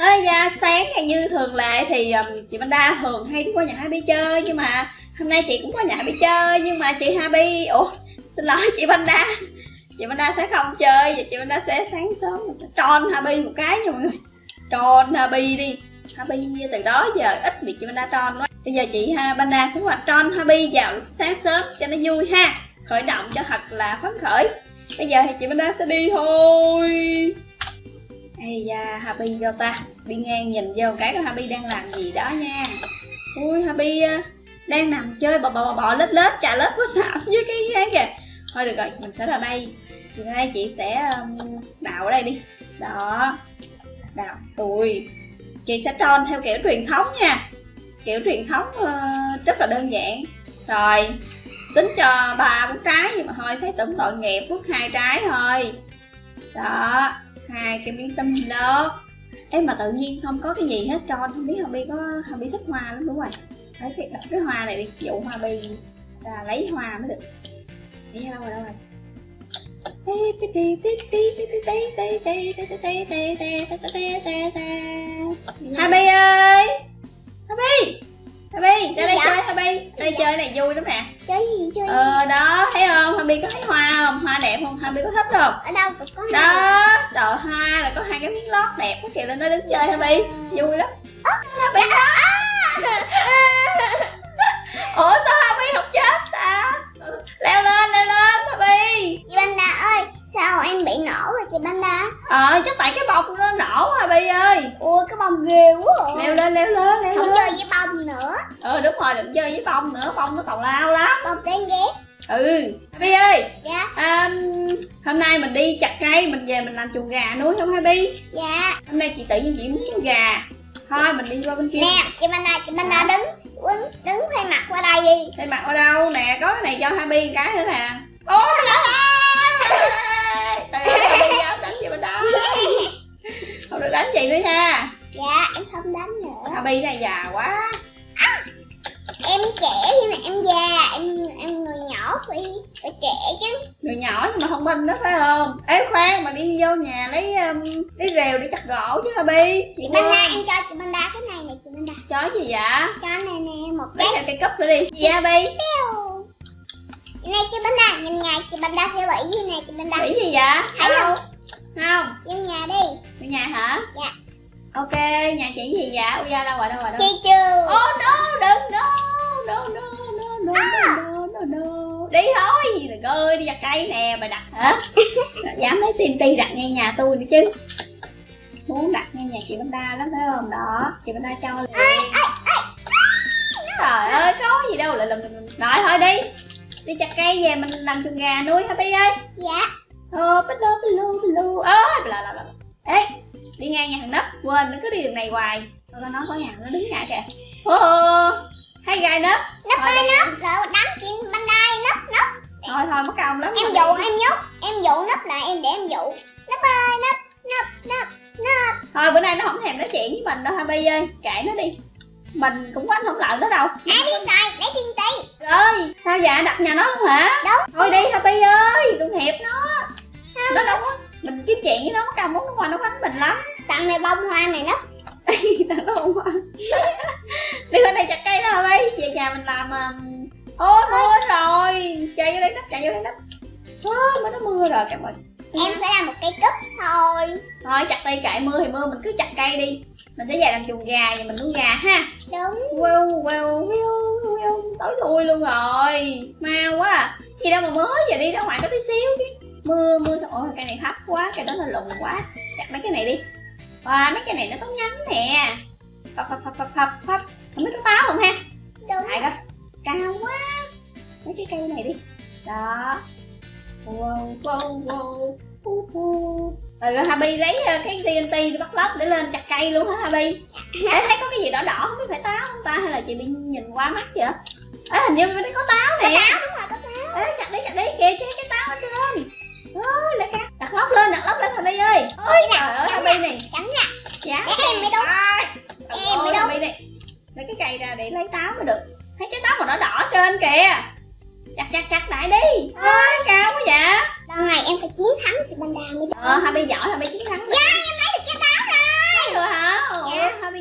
Dạ, sáng ngày như thường lệ thì chị Panda thường hay đi qua nhà Happy chơi, nhưng mà hôm nay chị cũng qua nhà Happy chơi, nhưng mà chị Happy, xin lỗi chị Panda sẽ không chơi và chị Panda sẽ sáng sớm mình sẽ tròn Happy một cái nha mọi người. Tròn Happy đi. Happy từ đó giờ ít bị chị Panda tròn quá. Bây giờ chị Panda sẽ qua tròn Happy vào lúc sáng sớm cho nó vui ha. Khởi động cho thật là phấn khởi. Bây giờ thì chị Panda sẽ đi thôi. Ây da, Happy vô ta. Đi ngang nhìn vô cái của Happy đang làm gì đó nha. Ui, Happy đang nằm chơi bò lết chạy lết quá xạo dưới cái ghế kìa. Thôi được rồi, mình sẽ vào đây. Chị sẽ đào ở đây đi. Đó. Đào. Ui. Chị sẽ tròn theo kiểu truyền thống nha. Kiểu truyền thống rất là đơn giản. Rồi, tính cho 3-4 trái nhưng mà thôi thấy tưởng tội nghiệp, vứt 2 trái thôi. Đó, 2 cái miếng tăm lót. Em mà tự nhiên không có cái gì hết tròn, không biết Happy thích hoa lắm đúng rồi. Thấy cái hoa này đi, dụ Happy ra lấy hoa mới được. Đi đâu rồi? Happy ơi, Happy ra đây chơi Happy. Đây chơi này vui lắm nè. Chơi gì chơi? Đó, thấy không? Happy có thấy hoa không? Hoa đẹp không? Happy có thích không? Ở đâu cũng có. Đó, đợi hoa là có 2 cái miếng lót đẹp quá kìa, lên đó đứng chơi Happy. Vui lắm. Happy đó. Ủa sao Happy không chết ta? Leo lên Happy. Chị Panda ơi, sao em bị nổ rồi chị Panda? Chắc tại cái bông nó nổ Happy ơi. Ủa cái bông ghê quá à. Leo lên. Không chơi với bông nữa. Đúng rồi, đừng chơi với bông nữa, bông nó tào lao lắm. Bông đáng ghét. Happy ơi. Dạ. Hôm nay mình đi chặt cây, mình về mình làm chuồng gà nuôi không Happy? Dạ. Hôm nay chị tự nhiên chị muốn nuôi gà. Thôi mình đi qua bên kia. Nè, chị Panda đứng thay mặt qua đây đi. Thay mặt ở đâu nè, có cái này cho Happy một cái nữa nè. Ôi trời ơi, Happy dám đánh chị bên đó. Không được đánh chị nữa nha. Dạ, em không đánh nữa. Happy này già quá. Em trẻ nhưng mà em già, em người nhỏ phải trẻ chứ. Người nhỏ nhưng mà thông minh đó phải không? Ê khoan, mà đi vô nhà lấy rìu để chặt gỗ chứ Happy. Chị Panda, em cho chị Panda cái này nè chị Panda. Cho gì vậy? Cho này nè, một lấy theo cây cúp nữa đi. Gì Happy? Này chị Panda, nhìn nhà chị Panda theo bẫy gì nè chị Panda. Bẫy gì vậy? Thấy không? Không. Vô nhà đi. Vô nhà hả? Dạ. Ok, nhà chị gì vậy? Ui da đâu rồi? Chị chưa. Đừng đi thôi. Đừng ơi, đi chặt cây nè, bà đặt hả? Dám lấy TNT đặt ngay nhà tôi nữa chứ. Muốn đặt ngay nhà chị Panda lắm phải không? Đó, chị Panda cho liền. Trời ơi, có gì đâu lại lùm. Rồi thôi đi. Đi chặt cây về mình làm chuồng gà nuôi Happy ơi. Dạ. Ê, đi ngang nhà thằng Nấp, quên, nó cứ đi đường này hoài. Nó có nhà nó đứng nhà kìa. Hay gai Nấp. Nấp ơi Nấp, rồi đánh chị Panda Nấp. Thôi mất công lắm. Em dụ em nhúc, em dụ Nấp lại em để em dụ. Nấp ơi Nấp. Thôi bữa nay nó không thèm nói chuyện với mình đâu Happy ơi, kệ nó đi. Mình cũng có anh không lợn nó đâu. Đi rồi, lấy TNT. Rồi, sao dạ đập nhà nó luôn hả? Đúng. Thôi đi Happy ơi, tội nghiệp nó. Nó đâu có, mình kiếm chuyện với nó mất công nó qua nó quánh mình lắm. Tặng mày bông hoa này Nấp. Tặng nó bông hoa. Đi bên đây chặt cây đó Happy, về nhà mình làm. Thôi rồi, chạy vô đây Nấp. Mới nó mưa rồi cảm ơn. Em phải làm một cây cúp thôi. Thôi chặt đi, kệ mưa thì mưa, mình cứ chặt cây đi. Mình sẽ về làm chuồng gà và mình nuôi gà ha. Đúng. Wow, tối thui luôn rồi. Mau quá à. Gì đâu mà mới giờ đi ra ngoài có tí xíu chứ. Mưa xong. Ôi cây này thấp quá, cây đó nó lùn quá. Chặt mấy cái này đi. Wow, mấy cái này nó có nhánh nè. Phập. Không biết có táo không ha? Đúng. Lại coi. Cao quá. Mấy cái cây này đi. Đó. Wow. Happy lấy cái TNT bắt lóc để lên chặt cây luôn hả Happy? Thấy có cái gì đỏ không biết phải táo không ta, hay là chị bị nhìn qua mắt vậy? Hình như bên đây có táo nè. Có táo, đúng rồi, có táo. Chặt đi kìa, cái táo ở trên. Lấy cái đặt lóc lên Happy ơi. Ôi trời ơi Happy này. Cắn nè. Dạ. Em mới đúng. Em mới đúng. Happy này. Lấy cái cây ra để lấy táo mới được. Thấy trái táo màu đỏ trên kìa. Chặt lại đi. Ôi cao quá vậy. Lần này em phải chiến thắng chị Panda mới được. Happy giỏi, Happy chiến thắng. Dạ em lấy được trái táo rồi. Rồi hả?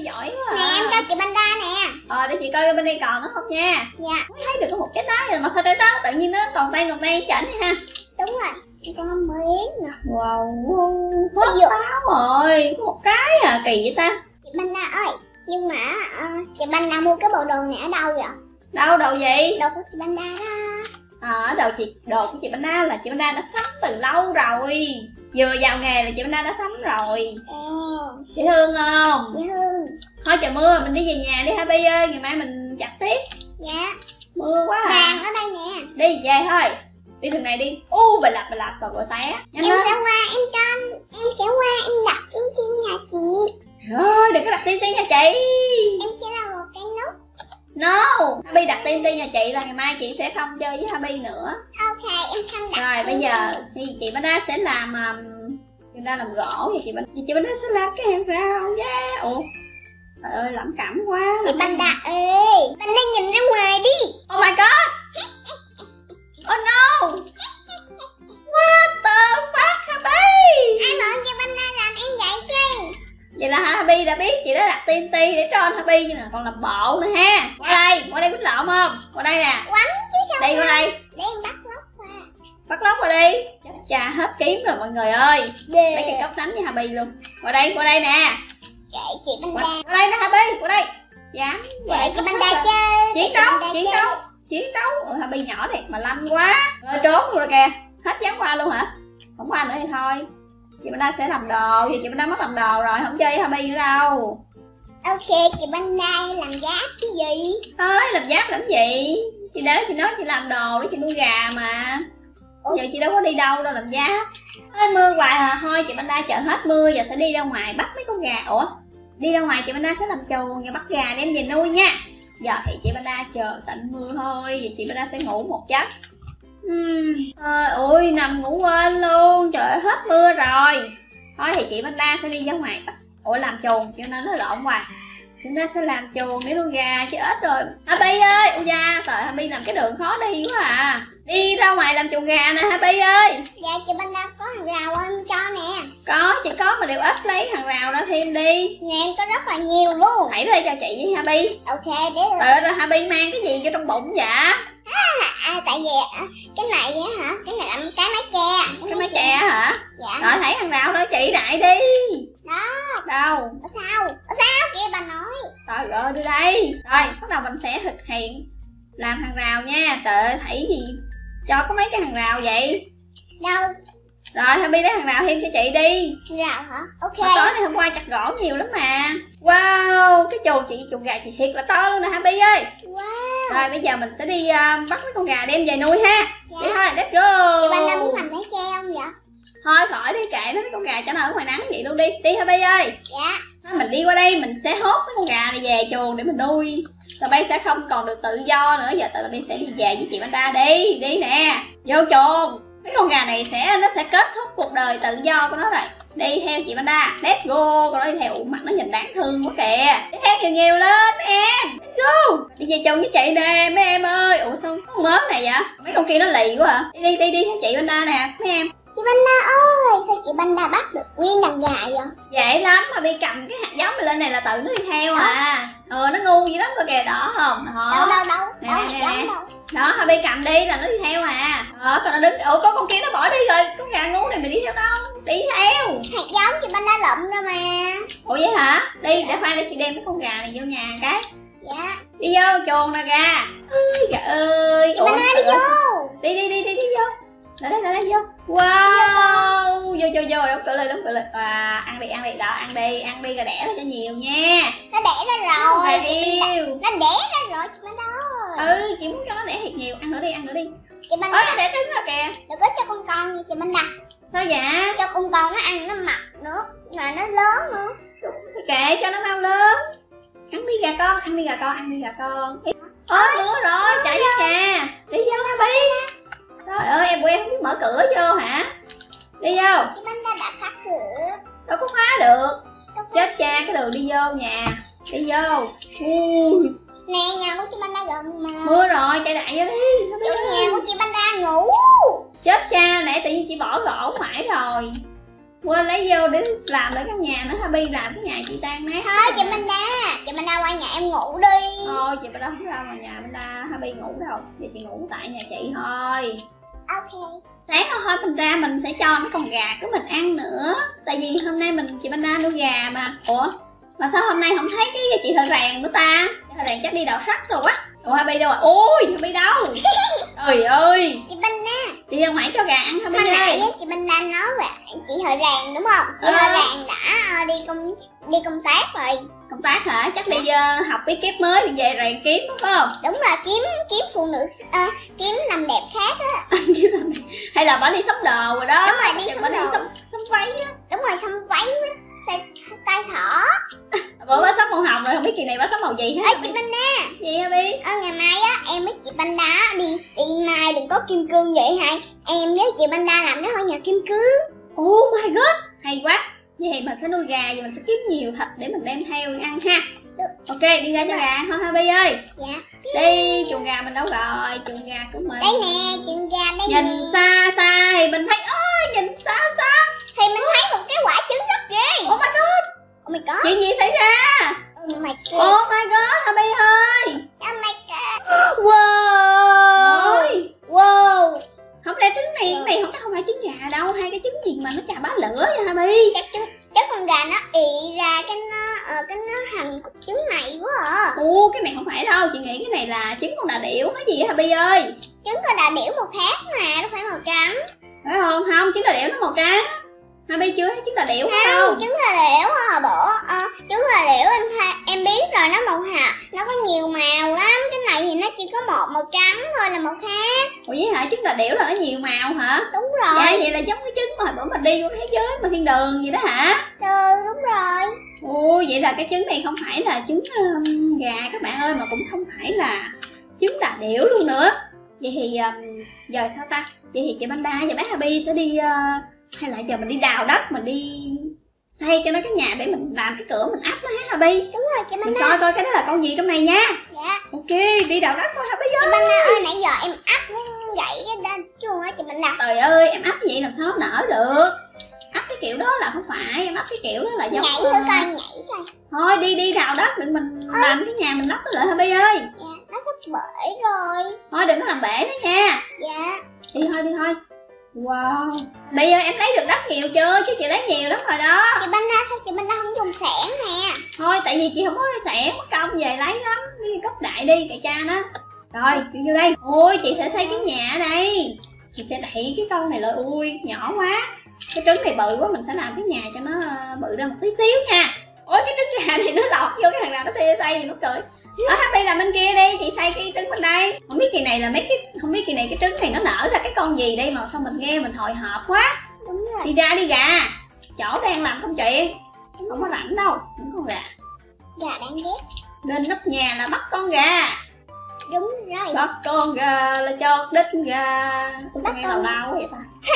giỏi quá Nè em cho chị Panda nè. để chị coi bên đây còn nữa không nha. Dạ. Mới thấy được có một trái táo rồi mà sao trái táo tự nhiên nó còn tan chảnh vậy ha. Đúng rồi. Cho nó miếng nè. Wow, hết táo rồi, có một trái à, kỳ vậy ta. Chị Panda ơi, nhưng mà chị Panda mua cái bộ đồ này ở đâu vậy? Đâu đồ gì? Đồ của chị Panda đó. Đồ của chị Panda là chị Panda đã sắm từ lâu rồi. Vừa vào nghề là chị Panda đã sắm rồi. Chị thương không? Dạ thương. Thôi trời mưa mình đi về nhà đi Happy ơi, ngày mai mình chặt tiếp. Dạ. Mưa quá à. Vàng ở đây nè. Đi về thôi. Đi đường này đi. Bà lạp toàn bộ té. Em sẽ qua em đặt tiên tiên nhà chị. Rồi đừng có đặt tiên tiên nha chị. Em sẽ là một cái nút. No, Happy đặt tiên tiên nhà chị là ngày mai chị sẽ không chơi với Happy nữa. Ok, em không đặt. Rồi bây giờ thì chị Panda sẽ làm chị Panda làm gỗ thì chị Panda sẽ làm cái hàng rào nha. Ủa trời ơi lẩm cẩm quá. Chị Panda ơi, Panda nhìn ra ngoài đi. Oh my god. Oh no. What the fuck Happy? Ai mượn cho Panda làm em vậy chứ? Vậy là Happy đã biết chị đã đặt TNT để cho anh Happy chứ nè, còn làm bộ nữa ha. Qua đây quýnh lộn không? Qua đây nè. Quánh chứ sao? Đây qua đây. Để em bắt lóc qua. Bắt lóc qua đi. Chết cha hết kiếm rồi mọi người ơi. Lấy cái cốc đánh với Happy luôn. Qua đây nè. Kệ chị Panda. Qua đây nè Happy, qua đây. Dám. Kệ chị Panda chơi. Chiến đấu. Happy nhỏ thiệt mà lanh quá. Rồi trốn luôn rồi kìa. Hết dám qua luôn hả? Không qua nữa thì thôi. Chị Panda sẽ làm đồ, thì chị Panda mất làm đồ rồi, không chơi với Happy nữa đâu. Ok, chị Panda làm giáp cái gì? Thôi, làm giáp làm gì? Chị nói chị làm đồ để chị nuôi gà mà. Giờ chị đâu có đi đâu làm giáp. Thôi mưa hoài à, thôi chị Panda chờ hết mưa giờ sẽ đi ra ngoài bắt mấy con gà. Ủa? Đi ra ngoài chị Panda sẽ làm chuồng và bắt gà đem về nuôi nha. Giờ thì chị Panda chờ tạnh mưa thôi, giờ chị Panda sẽ ngủ một giấc. Ôi nằm ngủ quên luôn, trời ơi hết mưa rồi. Thôi thì chị Panda sẽ đi ra ngoài bắt. Ủa làm chuồng cho nên nó lộn hoài. Chúng ta sẽ làm chuồng để nuôi gà chứ ít rồi. Happy ơi, ôi da, trời Happy làm cái đường khó đi quá à. Đi ra ngoài làm chuồng gà nè Happy ơi. Dạ chị Panda có hàng rào em cho nè. Có, chị có mà đều ít lấy hàng rào ra thêm đi. Nè em có rất là nhiều luôn. Hãy đây cho chị với Happy. Ok, để Trời ơi Happy mang cái gì vô trong bụng vậy? Tại vì cái này hả? Cái này là cái mái che. Cái mái che hả? Dạ. Rồi thấy hàng rào đó chị đại đi. Đó. Đâu? Ở sao kia bà nói. Trời ơi đưa đây. Rồi bắt đầu mình sẽ thực hiện làm hàng rào nha. Trời ơi thấy gì cho có mấy cái hàng rào vậy? Đâu? Rồi Happy lấy hàng rào thêm cho chị đi. Rào hả? Ok. Tối nay hôm qua chặt gỗ nhiều lắm mà. Wow, cái chuồng gà chị thiệt là to luôn nè Happy ơi. Wow. Rồi bây giờ mình sẽ đi bắt mấy con gà đem về nuôi ha. Dạ. Đi thôi, let's go. Chị Panda muốn làm mái che không vậy? Thôi khỏi đi kệ nó mấy con gà cho nó ở ngoài nắng vậy luôn đi. Đi Happy ơi. Dạ. Thôi, mình đi qua đây mình sẽ hốt mấy con gà này về chuồng để mình nuôi. Tụi bay sẽ không còn được tự do nữa. Giờ tụi bay sẽ đi về với chị Panda đi. Đi nè. Vô chuồng. Mấy con gà này nó sẽ kết thúc cuộc đời tự do của nó rồi. Đi theo chị Panda. Let's go. Con nó đi theo. Mặt nó nhìn đáng thương quá kìa. Đi theo nhiều lên mấy em. Let's go. Đi về chuồng với chị nè mấy em ơi. Ủa sao có con mớm này vậy? Mấy con kia nó lì quá hả? Đi theo chị Panda nè mấy em. Chị Panda ơi, sao chị Panda bắt được nguyên đàn gà vậy? Dễ lắm mà bị cầm cái hạt giống này lên này là tự nó đi theo à. Nó ngu dữ lắm cơ kìa đó không? Đâu nè. đâu. Đó Happy cầm đi là nó đi theo à. Tao nó đứng. Ủa có con kia nó bỏ đi rồi. Con gà ngu này mày đi theo tao. Đi theo. Hạt giống chị Panda lụm ra mà. Ủa vậy hả? Đi để khoan để chị đem cái con gà này vô nhà cái. Dạ. Đi vô chuồng nè gà. Ơi gà ơi. Chị Panda đi vô. Đi vô. Lại đây vô. Wow. Vô đóng cửa lên. Ăn đi đó, ăn đi rồi đẻ ra cho nhiều nha. Nó đẻ ra rồi. Nó yêu. Nó đẻ ra rồi chị Panda ơi. Chị muốn cho nó đẻ thiệt nhiều, ăn nữa đi. Chị Panda. Nó đẻ trứng rồi kìa. Đừng có cho con như chị Panda. Sao vậy? Cho con nó ăn nó mập nữa, mà nó lớn nữa. Kệ cho nó mau lớn. Ăn đi gà con. Mưa rồi, chạy ra kìa. Đi vô Happy. Trời ơi em quen không biết mở cửa vô hả? Đi vô. Chị Panda đã khóa cửa. Đâu có khóa được. Chết cha cái đường đi vô nhà. Đi vô. Ui. Nè nhà của chị Panda gần mà. Mưa rồi chạy đại vô đi. Chỗ nhà của chị Panda ngủ. Chết cha nãy tự nhiên chị bỏ gỗ mãi rồi. Quên lấy vô để làm lại căn nhà nữa. Happy làm cái nhà chị tan nát. Thôi chị Panda qua nhà em ngủ đi. Thôi chị Banda không ra mà nhà Banda Happy ngủ đâu. Giờ chị ngủ tại nhà chị thôi. Ok. Sáng thôi mình ra mình sẽ cho mấy con gà của mình ăn nữa. Tại vì hôm nay chị Banda nuôi gà mà. Ủa mà sao hôm nay không thấy cái chị Thợ Ràng nữa ta? Chị Thợ Ràng chắc đi đào sắt rồi quá. Ủa Happy đâu rồi? Ôi Happy đâu? Trời ơi. Chị Banda Đi ra ngoài cho gà ăn Happy ơi. Hồi nãy chị Banda nói về chị Thợ Ràng đúng không? Chị Thợ Ràng đã đi công tác rồi. Công tác hả? Chắc đi học bí kíp mới đi về rèn kiếm đúng không? Đúng rồi, kiếm phụ nữ kiếm làm đẹp khác á. Hay là bà đi sắm đồ rồi đó. Đúng rồi, đi sắm đồ. Sắm váy á. Đúng rồi, sắm váy tay thỏ. Bữa bà sắm màu hồng rồi không biết kỳ này bà sắm màu gì hết. Ê chị Banda. Gì hả Bi? Ngày mai á em với chị Banda đi mai đừng có kim cương vậy hay. Em với chị Banda làm cái ngôi nhà kim cương. Oh my god, hay quá. Vậy thì mình sẽ nuôi gà và mình sẽ kiếm nhiều thịt để mình đem theo ăn ha. Ok, đi ra cho gà thôi Happy ơi. Dạ. Đi, chuồng gà mình đâu rồi? Chuồng gà của mình. Đây nè, chuồng gà đây nè. Nhìn xa xa thì mình thấy nhìn xa xa thì mình thấy một cái quả trứng rất ghê. Oh my god. Oh my god. Chuyện gì xảy ra? Oh my god. Oh my god, Happy ơi. Oh my god. Wow. Ôi. Wow. Không lẽ trứng này không phải trứng gà đâu, hai cái trứng gì mà nó chà bá lửa vậy Happy? Chắc con gà nó ị ra cái nó hành cục trứng này quá à. Ồ, cái này không phải đâu, chị nghĩ cái này là trứng con đà điểu hay gì vậy Happy ơi? Trứng con đà điểu màu khác mà, nó phải màu trắng. Phải không? Không, trứng đà điểu nó màu trắng. Happy chưa thấy trứng đà điểu không? Trứng đà điểu hồi bữa trứng đà điểu em biết rồi, nó màu hạt, nó có nhiều màu lắm. Cái này thì nó chỉ có một màu trắng thôi là màu khác. Ủa vậy hả? Trứng đà điểu là nó nhiều màu hả? Đúng rồi. Dạ vậy là giống cái trứng mà hồi bữa mình đi qua thế giới mà thiên đường vậy đó hả? Ừ, đúng rồi. Ồ, vậy là cái trứng này không phải là trứng gà các bạn ơi, mà cũng không phải là trứng đà điểu luôn nữa. Vậy thì giờ sao ta? Vậy thì chị Banda và bé Happy sẽ đi hay là giờ mình đi đào đất, mình đi xây cho nó cái nhà để mình làm cái cửa mình áp nó hết Happy. Đúng rồi chị Mình Banda. coi cái đó là con gì trong này nha. Dạ. Ok, đi đào đất thôi Happy ơi. Chị Banda ơi, nãy giờ em áp gãy cái đa chuông á chị Banda. Trời ơi, em áp như vậy làm sao nó nở được? Áp cái kiểu đó là không phải, em áp cái kiểu đó là giống nhảy thử coi, nhảy coi. Thôi đi đào đất đừng mình làm cái nhà mình lắp nó lại Happy ơi. Dạ, nó sắp bể rồi. Thôi đừng có làm bể đó nha. Dạ. Đi thôi. Wow. Bây giờ em lấy được đất nhiều chưa? Chứ chị lấy nhiều lắm rồi đó. Chị Banda sao chị Banda không dùng xẻng nè? Thôi tại vì chị không có xẻng, mất công về lấy lắm. Đi cấp đại đi cậy cha đó. Rồi đi vô đây. Ôi chị sẽ xây cái nhà ở đây. Chị sẽ đẩy cái con này lên. Ui nhỏ quá. Cái trứng này bự quá, mình sẽ làm cái nhà cho nó bự ra một tí xíu nha. Ôi cái trứng gà này nó lọt vô cái thằng nào nó xây thì nó cười. Happy làm bên kia đi, chị xây cái trứng bên đây. Không biết kỳ này là không biết kỳ này cái trứng này nó nở ra cái con gì đây mà sao mình nghe mình hồi hộp quá. Đúng rồi. Đi ra đi gà. Chỗ đang làm công chuyện. Không có rảnh đâu, những con gà. Gà đang ghét. Lên nóc nhà là bắt con gà. Đúng rồi. Bắt con gà là chọt đít gà. Tôi sao nghe nào đau vậy ta?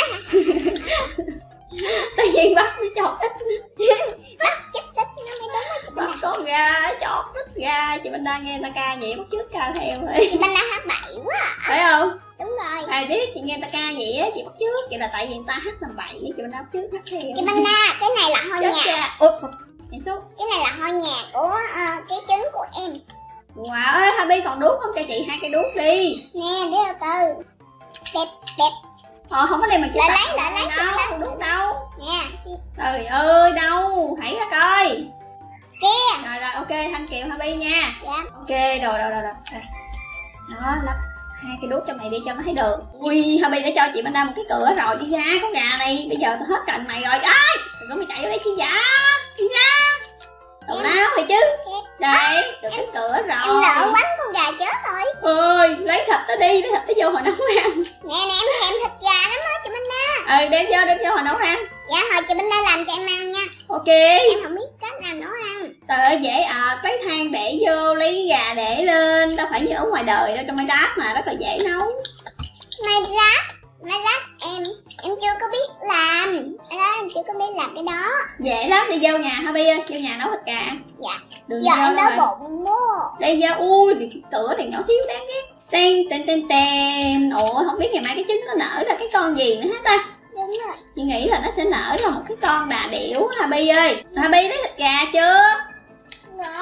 Tự nhiên bắt nó chọt đít. Bắt chết đít nó mới đúng á chị Bắt Banda. con gà chọt đít gà. Chị Banda nghe ta ca vậy bắt chước ca theo rồi. Chị Banda hát bậy quá. Phải không? Đúng rồi. Ai biết chị nghe ta ca vậy á, chị bắt chước. Vậy là tại vì người ta hát làm bậy, chị Banda bắt chước hát theo. Chị Banda, cái này là ngôi nhà. Ủa, nhảy xuống. Cái này là ngôi nhà của cái trứng của em. Wow ơi, Happy còn đuốc không? Cho chị 2 cây đuốc đi. Nè, để từ từ. Đẹp. Không có đem mà chị Lại lấy đâu, không đuốc đâu. Nè. Trời ơi, đâu? Hãy ra coi. Kia. Rồi, ok, Thanh Kiều Happy nha. Dạ. Ok, rồi. Đây. Đó, lắp 2 cây đuốc trong này đi cho nó thấy được. Ui, Happy đã cho chị Banda một cái cửa rồi. Đi ra, con gà này. Bây giờ tôi hết cành này rồi. Ai, đừng có mày chạy vô đây chi dạ. Đi ra. Đầu não thì chứ. Đây, được cái cửa rồi. Em lỡ quánh con gà chết rồi. Ôi, lấy thịt nó đi, lấy thịt nó vô hồi nấu ăn. Nè, em thèm thịt gà lắm á chị Banda. Đem vô hồi nấu ăn. Dạ, hồi chị Banda làm cho em ăn nha. Ok. Em không biết cách nào nấu ăn. Trời ơi dễ lấy than để vô, lấy gà để lên. Đâu phải như ở ngoài đời đâu, trong Minecraft mà rất là dễ nấu. Minecraft em chưa có biết làm. Em chưa có biết làm cái đó. Dễ lắm, đi vô nhà Happy ơi, vô nhà nấu thịt gà. Dạ. Đừng Giờ em đói rồi. bụng quá. Đây vô, ui, cái cửa này nhỏ xíu đáng ghét. Tên. Ủa, không biết ngày mai cái trứng nó nở ra cái con gì nữa hết ta. Đúng rồi. Chị nghĩ là nó sẽ nở ra một cái con đà điểu Happy ơi. Happy lấy thịt gà chưa? Rồi.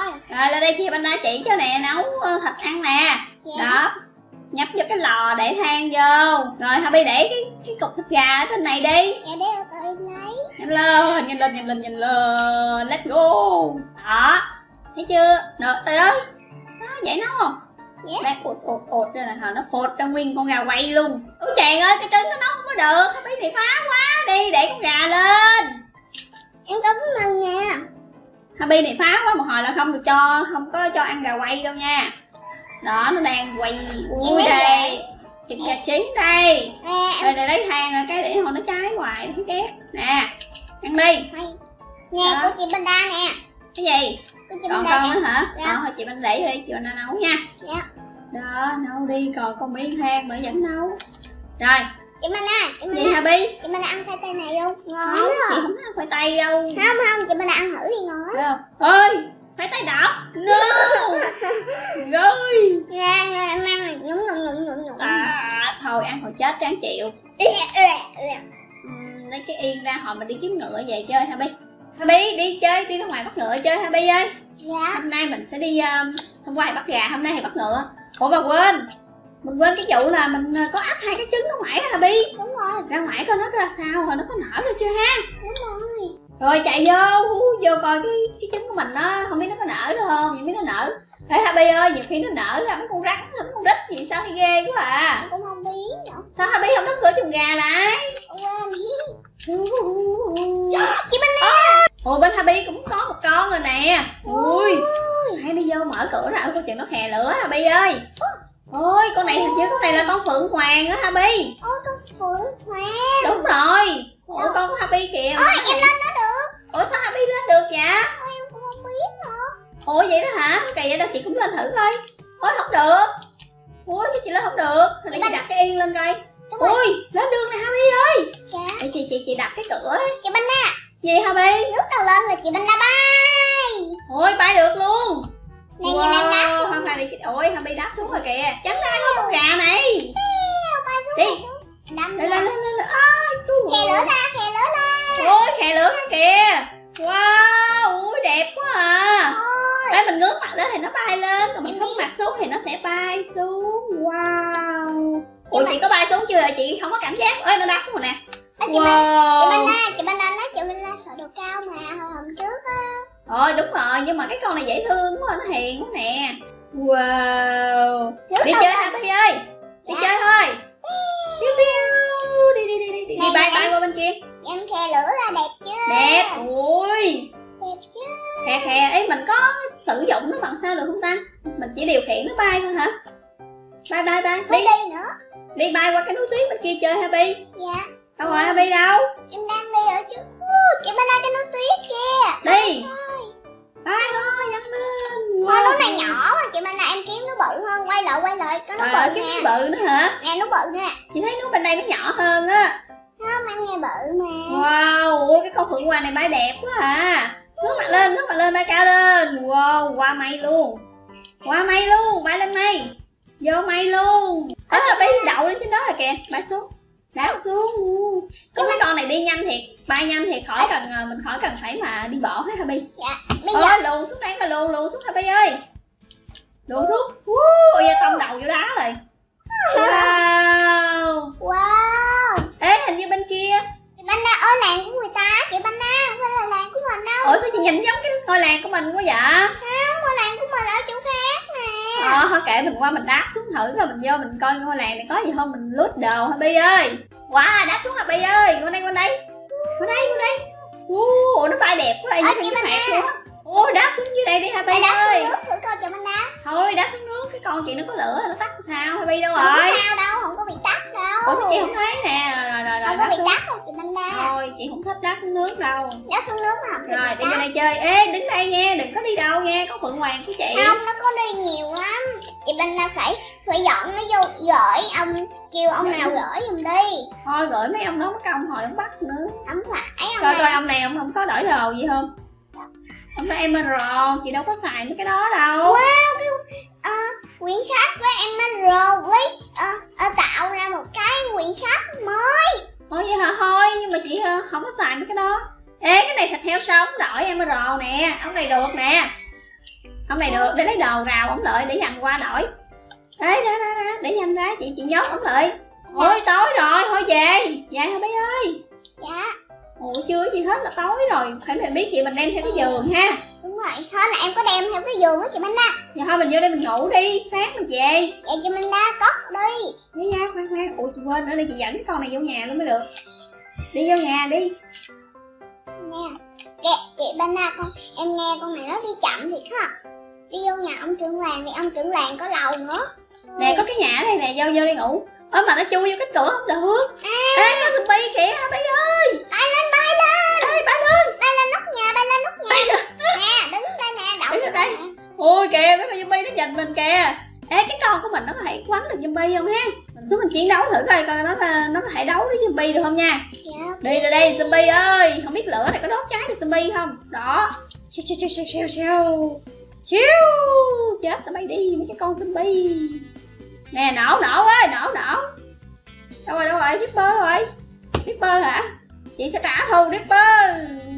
Rồi lên đây chị Panda chỉ cho nè, nấu thịt ăn nè. Đó, nhấp vô cái lò để than vô. Rồi Happy để cái cục thịt gà ở trên này đi. Dạ để tụi em lấy. Nhanh lên, let's go. Đó, thấy chưa? Được rồi ơi. Đó, vậy nấu không? Dạ. Đang ột ra là nó phột ra nguyên con gà quay luôn. Ôi chàng ơi, cái trứng nó nấu không có được. Happy thì phá quá đi, để con gà lên. Em cảm ơn nha. Happy này phá quá, một hồi là không có cho ăn gà quay đâu nha. Đó, nó đang quay. Ui đây, thịt gà chín đây. Rồi để lấy than rồi cái để hồi nó cháy hoài nó ghét. Nè, ăn đi. Nè của chị Panda nè. Cái gì? Còn con nữa hả? Dạ. Thôi chị Panda để đi, chị Panda nấu nha. Dạ. Đó, nấu đi, còn con miếng than mà vẫn nấu. Rồi. Chị Panda, Gì Happy? chị Panda ăn khoai tây này không? Ngon Không, á. chị không ăn khoai tây đâu. Không, chị Panda ăn thử đi ngon á. Được. Ơi, khoai tây đỏ. No. Rồi. Nè, em ăn này, nhúng. Thôi ăn hồi chết ráng chịu. Lấy cái yên ra hồi mình đi kiếm ngựa về chơi Happy. Happy đi chơi, đi ra ngoài bắt ngựa chơi Happy ơi. Dạ. Hôm nay mình sẽ đi hôm qua thì bắt gà, hôm nay thì bắt ngựa. Ủa mà quên, mình quên cái vụ là mình có ấp 2 cái trứng ở ngoài Happy. Đúng rồi. Ra ngoài coi nó ra sao, rồi nó có nở ra chưa ha. Đúng rồi. Rồi chạy vô coi cái trứng của mình nó không biết nó có nở được không, vậy biết nó nở. Ê Happy ơi, nhiều khi nó nở ra mấy con rắn, mấy con đít gì sao thấy ghê quá à. Cũng không biết nữa. Sao Happy không đóng cửa chuồng gà lại? Quên. Chị Chị Panda. Ồ bên Happy cũng có một con rồi nè. Ui, hãy đi vô mở cửa ra coi chừng nó khè lửa Happy ơi. Ôi con này hình như con này là con phượng hoàng á Happy. Ôi con phượng hoàng. Đúng rồi. Ôi con của Happy kìa. Ôi em lên nó được. Ủa sao Happy lên được vậy? Ôi em cũng không biết nữa. Ủa vậy đó hả? Kỳ vậy đâu chị cũng lên thử coi. Ôi không được. Ủa sao chị lên không được? Để chị đặt cái yên lên coi. Ui lên đường này Happy ơi. Dạ. Để chị đặt cái cửa ấy. Chị Panda. Gì Happy? Nước đầu lên là chị Panda bay. Ôi bay được luôn. Nè nhìn em đáp. Không phải đi chị. Ôi Happy đáp xuống rồi kìa. Chấm ra con gà này. Đi. Đâm Lên. Khè lửa ra. Ôi khè lửa ra kìa. Wow, ui đẹp quá à. Đây mình ngước mặt lên thì nó bay lên, còn mình ngước mặt xuống thì nó sẽ bay xuống. Wow. Ủa chị có bay xuống chưa? Chị không có cảm giác. Ơi nó đáp xuống rồi nè. Wow. Chị Panda nói chị Panda sợ độ cao mà hồi hôm trước á. Đúng rồi, nhưng mà cái con này dễ thương quá, nó hiền quá nè. Wow. Đi chơi Happy ơi. Đi chơi thôi. Đi bay qua bên kia. Em khe lửa ra đẹp chưa? Đẹp. Ui. Đẹp chưa? Khè ấy mình có sử dụng nó bằng sao được không ta? Mình chỉ điều khiển nó bay thôi hả? Bay. Đi nữa. Đi bay qua cái núi tuyết bên kia chơi Happy. Dạ. Đâu rồi Happy đâu? Em đang đi ở trước. Chị Panda cái núi tuyết kia. Đi. Bay thôi, dăng lên. Thôi núi này nhỏ mà chị Panda em kiếm nó bự hơn. Quay lại có nó bự cái nè. bự nữa hả? Nè nó bự nè. Chị thấy núi bên đây nó nhỏ hơn á. Không em nghe bự mà. Wow, ôi cái con phượng hoàng này bay đẹp quá à. Ngước mặt lên bay cao lên. Wow, qua mây luôn. Bay lên mây. Vô mây luôn. Bay đậu lên trên đó rồi kìa. Bay xuống. Đáp xuống. Có mấy con này đi nhanh thiệt, bay nhanh thiệt, mình khỏi cần phải mà đi bộ hết Happy. Dạ. Bây giờ luồn xuống đây coi, luồn xuống Happy ơi. Luồn xuống. Ôi da tông đầu vô đá rồi. Wow. Ê hình như bên kia. Chị Panda ở làng của người ta, chị Panda không phải là làng của mình đâu. Ủa sao chị nhìn giống cái ngôi làng của mình quá vậy? Không, ngôi làng của mình ở chỗ khác nè. Thôi kệ mình qua mình đáp xuống thử rồi mình vô mình coi ngôi làng này có gì không, mình lút đồ Happy ơi. Wow, đáp xuống Happy ơi, qua đây. Nó bay đẹp quá, như cái hạt luôn á. Ôi đáp xuống dưới đây đi Happy ơi. Đáp xuống nước thử coi chị Panda. Thôi đáp xuống nước, cái con chị nó có lửa nó tắt sao Happy đâu rồi? Không có sao đâu, không có bị tắt đâu. Ủa sao chị không thấy nè? Rồi không có bị tắt đâu chị Panda. Thôi chị không thích đáp xuống nước đâu. Đáp xuống nước mà không. Rồi đi vô đây chơi. Ê đứng đây nghe, đừng có đi đâu nghe, có phượng hoàng của chị. Không, nó có đi nhiều lắm. Chị Panda phải dọn nó vô, gửi ông, kêu ông nào gửi giùm đi. Thôi gửi mấy ông đó mất công hồi ông bắt nữa. Không phải ông Coi ông này ông không có đổi đồ gì không? Ông đó Emerald, chị đâu có xài mấy cái đó đâu. Wow, cái quyển sách với Emerald với tạo ra một cái quyển sách mới. Thôi vậy hả? Thôi nhưng mà chị không có xài mấy cái đó. Ê cái này thịt heo sống đổi Emerald nè, ông này được nè. Ông này được, để lấy đồ rào ổng Lợi, để dành qua đổi. Đấy, ra, để nhanh ra, chị nhốt ổng Lợi. Ôi tối rồi, thôi về hả bé ơi? Dạ. Ủa chưa gì hết là tối rồi, phải mày biết gì mình đem theo cái giường ha. Đúng rồi, thôi là em có đem theo cái giường á chị Panda. Giờ thôi mình vô đây mình ngủ đi, sáng mình về. Vậy chị Panda cất đi. Đi ra, khoan. Ủa chị quên nữa, đi chị dẫn cái con này vô nhà luôn mới được. Đi vô nhà đi. Nè, chị Panda con, em nghe con này nó đi chậm thiệt ha. Đi vô nhà ông trưởng làng thì ông trưởng làng có lầu nữa. Nè có cái nhà đây nè, vô đi ngủ. Ơ mà nó chui vô cái cửa không được. Ê có zombie kìa Happy ơi. Bay lên. Ê bay lên. Bay lên nóc nhà. Nè, đứng đây nè, đậu đứng đây. Ôi kìa mấy con zombie nó nhìn mình kìa. Ê cái con của mình nó có thể quánh được zombie không ha? Mình xuống mình chiến đấu thử coi nó có thể đấu với zombie được không nha. Dạ. Đi ra đây zombie ơi, không biết lửa này có đốt cháy được zombie không? Đó. Chiu. Chết tụi bay đi mấy cái con zombie. Nè nổ ơi, nổ. Đâu rồi, Ripper rồi. Ripper hả? Chị sẽ trả thù Ripper.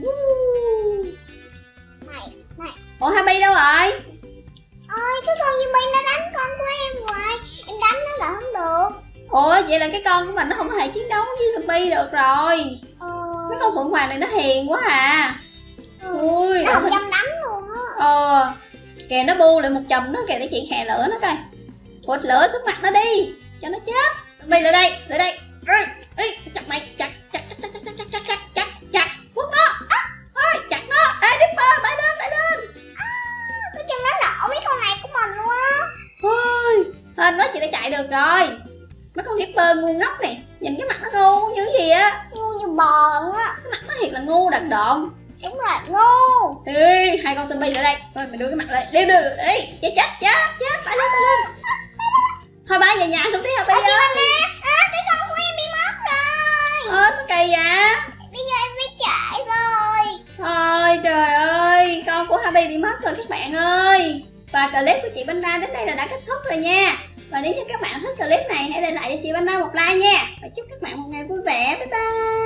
Này. Ủa Happy đâu rồi? Ôi cái con zombie nó đánh con của em hoài. Em đánh nó là không được. Ủa vậy là cái con của mình nó không có thể chiến đấu với zombie được rồi. Mấy con phượng hoàng này nó hiền quá à. Ui, nó không dám đánh luôn á. Kìa nó bu lại một chùm nó kìa, để chị khè lửa nó coi. Phụt lửa xuống mặt nó đi cho nó chết. Zombie lại đây. Ê, chặt mày, chặt quất nó. Thôi chặt nó. Ê Ripper bay lên. Cái chân nó nổ mấy con này của mình luôn á. Ôi hên quá chị đã chạy được rồi. Mấy con Ripper ngu ngốc này, nhìn cái mặt nó ngu như cái gì á. Ngu như bò luôn á. Cái mặt nó thiệt là ngu đần độn. Đúng rồi, ngu. Ê, hai con zombie lại đây. Thôi mình đưa cái mặt lại. Đi. Ê, chết. Bay lên. Thôi bay về nhà luôn đi hả bây giờ. Cái con của em bị mất rồi. Sao kỳ vậy? Bây giờ em phải chạy rồi. Thôi trời ơi, con của Happy bị mất rồi các bạn ơi. Và clip của chị Panda đến đây là đã kết thúc rồi nha. Và nếu như các bạn thích clip này hãy để lại cho chị Panda một like nha. Và chúc các bạn một ngày vui vẻ. Bye bye.